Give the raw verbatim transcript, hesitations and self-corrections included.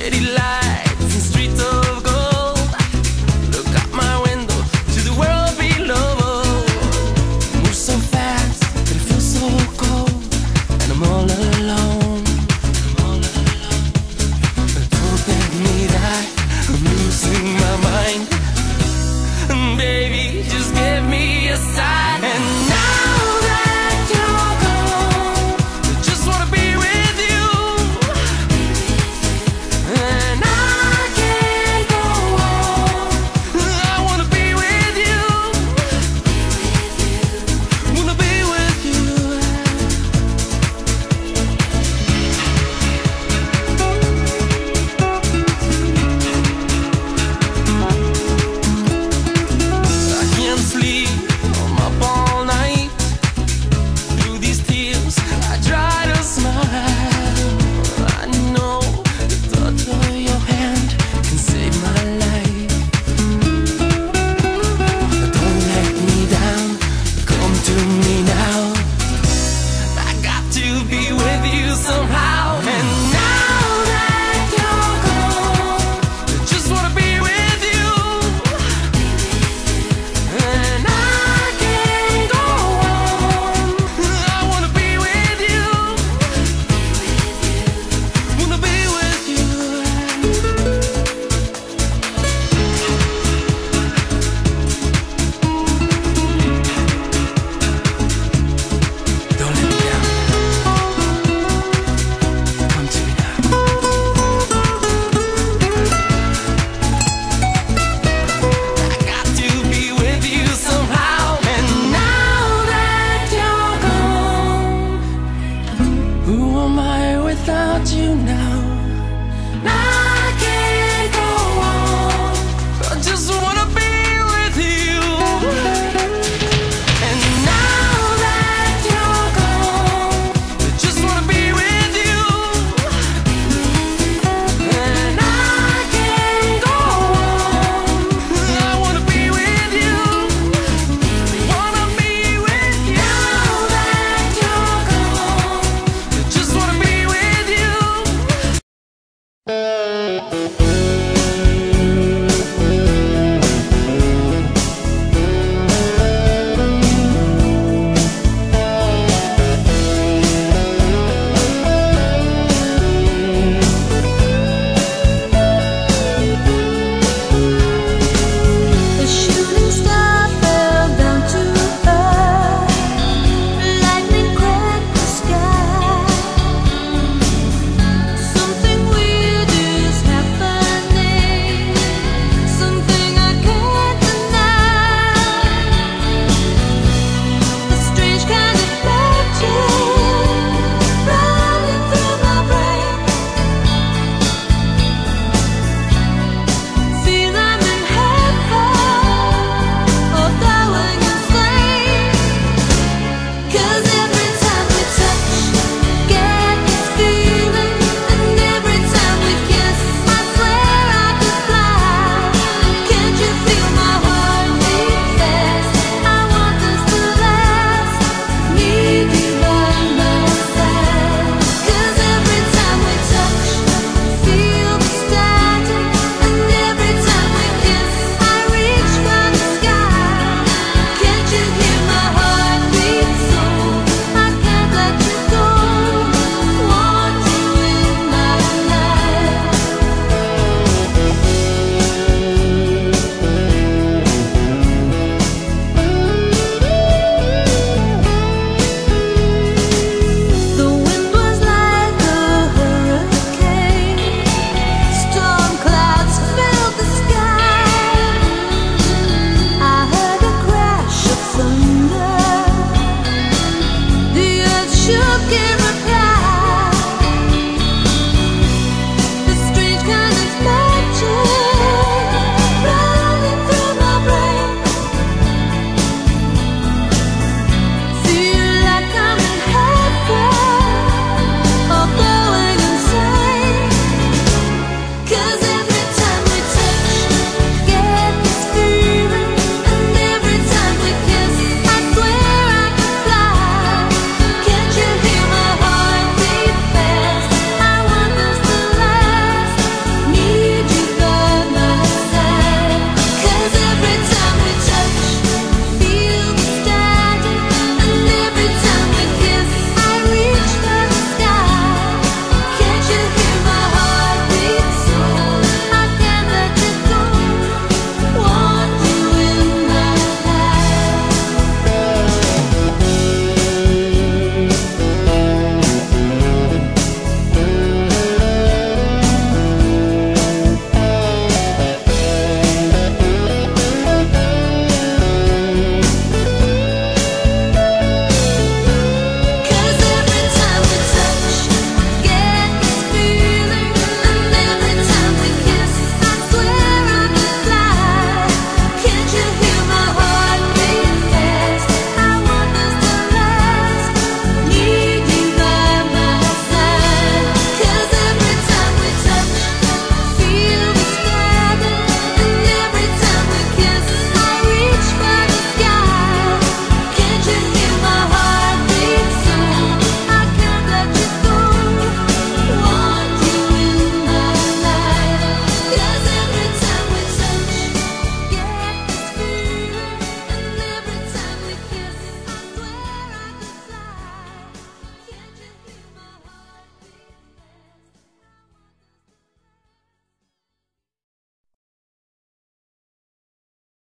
city lights and streets of gold. Look out my window to the world below. Move so fast, but it feels so cold, and I'm all alone. I'm all alone. But don't let me die, I'm losing my mind. And baby, just give me a sign. And now that you're gone, I just wanna be with you. And I can't go on. I wanna be with you. Wanna be with you. I can't sleep, I'm up all night. Through these tears, I try to smile. I know the touch of your hand can save my life. Don't let me down, come to me now. I got to be with you somehow. And now that you're gone, I just wanna be with you. And I can't go on. I wanna be with you. Wanna be with you. Don't let me down. Come to me now. I got to be with you somehow. And now that you're gone, who am I without you now? I can't go on. I just wanna be with you. And now that you're gone, I just wanna be with you. And I can't go on. I wanna be with you. Wanna be with you. Now that you're gone, I just wanna be with you. The shooting star fell down to earth. Lightning cracked the sky. Something weird is happening. Something I can't deny. A strange kind of magic running through my brain. Feel I'm in heaven or going insane. 'Cause every time we touch, get this feeling. And every time we kiss, I swear I could fly. Can't you feel my heart beat fast? I want this to last. Need you by my side. 'Cause every time we touch, feel the static. And every time we kiss, I reach for the sky. Can't you hear my heart beat so? I can't let you go. Want you in my life. The wind was like a hurricane. Storm clouds filled the sky. I heard a crash of thunder. The earth shook in repair.